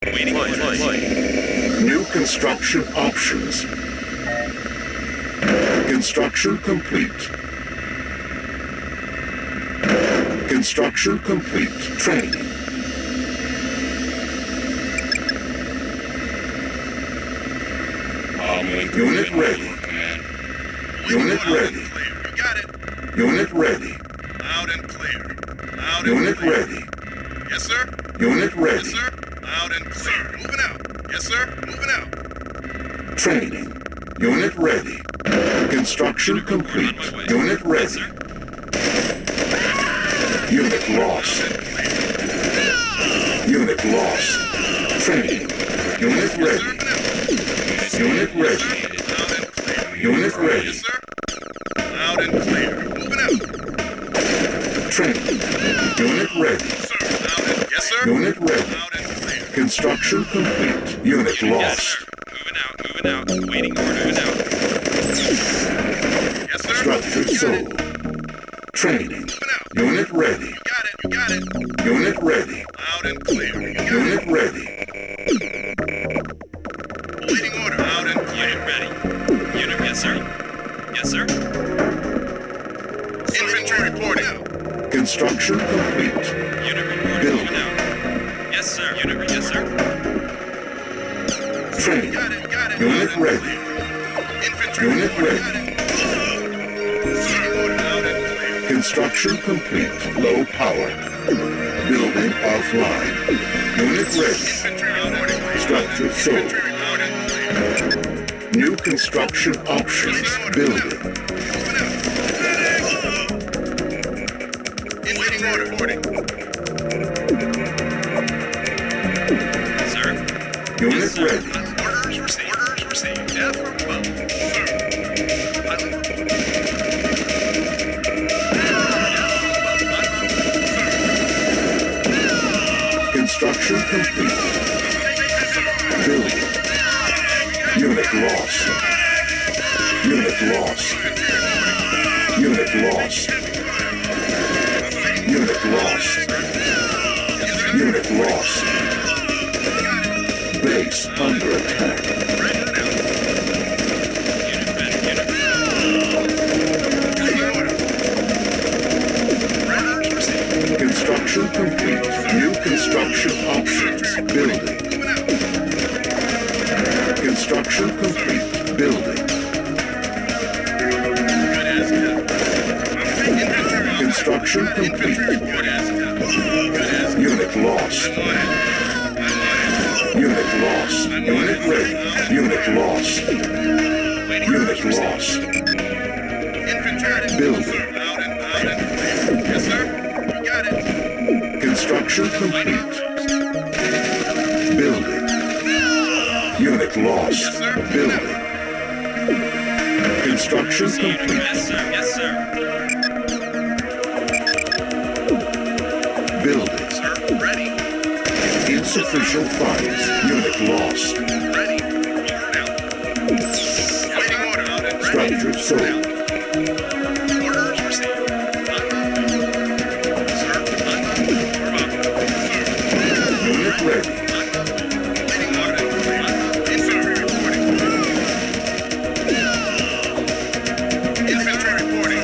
Waiting orders. New construction options. Construction complete. Construction complete. Training. Unit ready. Unit ready. You got it. Unit ready. Loud and clear. Loud and Unit clear. ready. Yes, sir. Unit Yes, ready. sir. Loud and clear. Moving out. Yes, sir. Moving out. Training. Unit ready. Construction complete. Unit ready. Unit lost. Unit lost. Training. Unit ready. Unit ready. Loud and clear. Unit ready. Yes, sir. Loud and clear. Moving out. Training. Unit ready. Sir. Loud and yes, sir. Unit ready. Loud and clear. Construction complete. Unit Yes, lost. sir. Moving out, moving out. Waiting orders out. Yes, sir. Structure You got it. sold. Training. Moving out. Unit ready. You got it. You got it. Unit ready. Loud and clear. You got Unit it. ready. Waiting order. Loud and clear. Unit ready. Unit, yes, sir. Yes, sir. Infantry reporting. Construction complete. Unit reporting. Build. Moving out. Yes, sir. Unit, yes, sir. Training. Got it. Got it. Unit ready. Infantry Unit reporting. ready. Got it. Waiting order. Loud and clear. Construction complete. Low power. Building offline. Unit ready. Infantry reporting. Structure sold. Infantry reporting. New construction options. Building. Waiting order. Reporting. Sir. Unit Yes, sir. ready. Orders received. Orders received. Affirmative. Sir. Construction complete. Building. Unit lost. Unit lost. Unit lost. Unit lost. Unit lost. Base under attack. Construction complete. New construction options. Building. Construction complete. Building. Construction complete. Unit lost. Unit lost. Unit ready. Unit lost. Unit lost. Building. Yes, sir. You got it. Construction complete. Building. Unit lost. Yes, sir. Building. Construction Unit, complete. yes, sir. Yes, sir. Building. Sir, ready. Insufficient funds. Unit lost. Ready. Order out. Waiting order. Ready. Structure sold. Orders received. Sir, Unit ready. waiting order. Infantry reporting. Infantry reporting.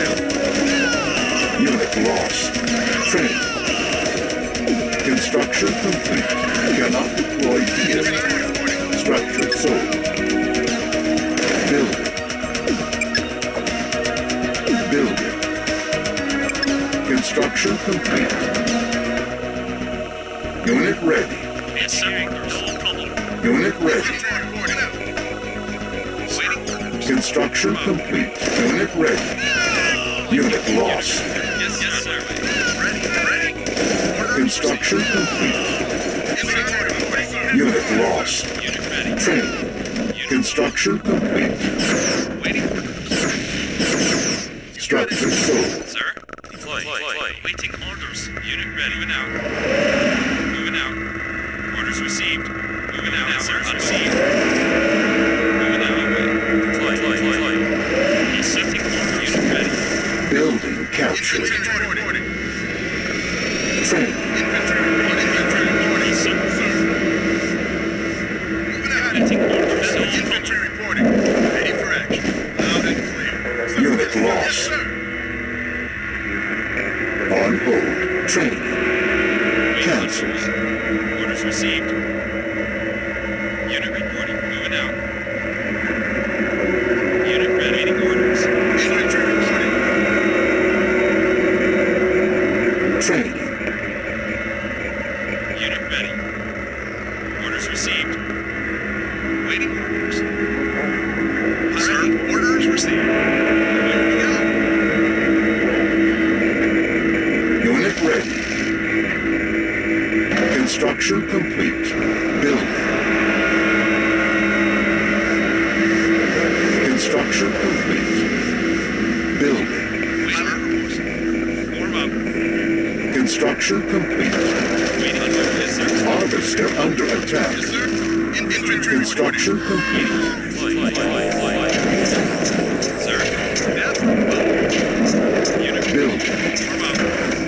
Unit lost. Training. Construction complete. Cannot deploy here. Structure sold. Building. Building. Construction complete. Unit ready. Yes, sir. No problem. Unit ready. Infantry reporting. Waiting orders. Construction complete. Unit ready. Unit lost. Yes, yes, sir. Ready. Ready. Construction complete. Infantry reporting. Unit lost. Unit ready. Training. Construction complete. Waiting. Structure sold. Sir? Deploy. Waiting orders. Unit ready. Moving out. Moving out. Orders received. Moving out. Yes, sir. Received. Moving out. Deploy. Accepting order. Unit ready. Building captured. Infantry reporting. Training. Infantry reporting. Infantry reporting. Yes, sir. Cancelled. Orders received. Unit reporting. Moving out. Unit ready. Waiting orders. Infantry reporting. Training. Unit ready. Orders received. Waiting orders. Sir, orders received. Here we go. Unit ready. Construction complete. Building. Construction complete. Building. Form up. Construction complete. Waiting orders. Yes, sir. Harvester under attack. Yes, sir. Infantry Construction complete. Sir. Yes. Unit Building. Form up.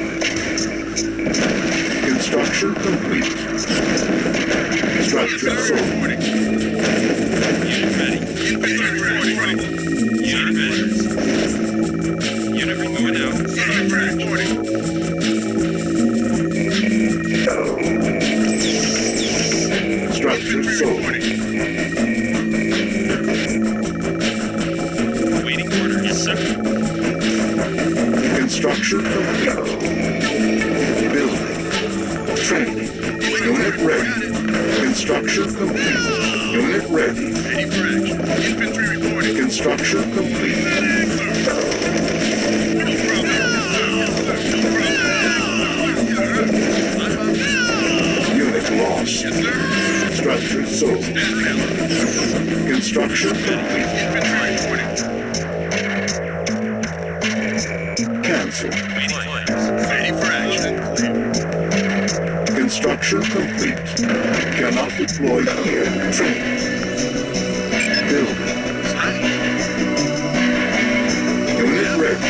Construction complete. Structure Sir, sold. reporting. Unit ready. Infantry reporting. Unit ready. Unit moving out. Infantry reporting. Structure sold. Waiting order. Yes, sir. Construction complete. Building. Training. Unit ready. Construction complete. Unit ready. Ready for action. Infantry reporting. Construction complete. No problem. No problem. Unit lost. Yes, sir. Structure sold. Stand down. Construction complete. Infantry reporting. Cancel. Waiting orders. Ready for action. Construction complete. Cannot deploy here. Training. Building. Unit ready.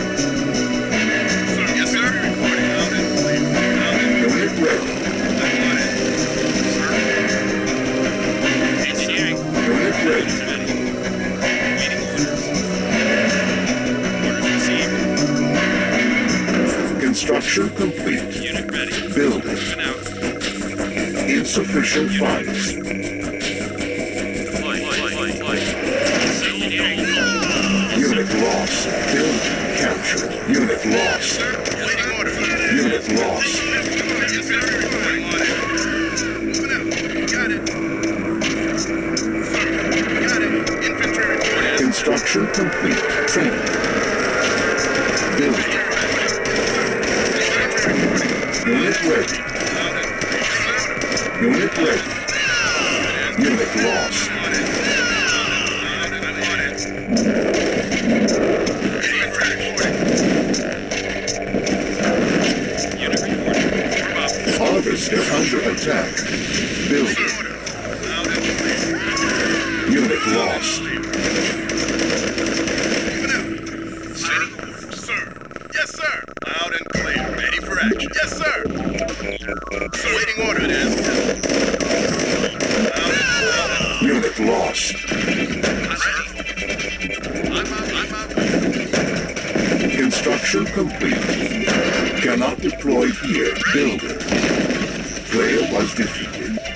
Yes, sir. Reporting. Out and clear. Out and Unit ready. Engineering. Unit ready. Waiting orders. Orders received. Construction complete. Unit ready. Building. Moving out. Insufficient funds. Deploy. Engineering. Unit lost. Building captured. Unit lost. waiting order. Unit lost. Infantry reporting on it. Moving out. Got it. Got it. Infantry reporting. Construction complete. Training. Building. Unit ready. Unit ready. Unit lost. Unit reporting. Form up. Harvester under attack. Building. Unit lost. Sir. Yes, sir. Loud and clear. Ready for action. Yes, sir. Sir, waiting order it is. Unit lost. I'm out. Construction complete. Cannot deploy here. Building. Player was defeated.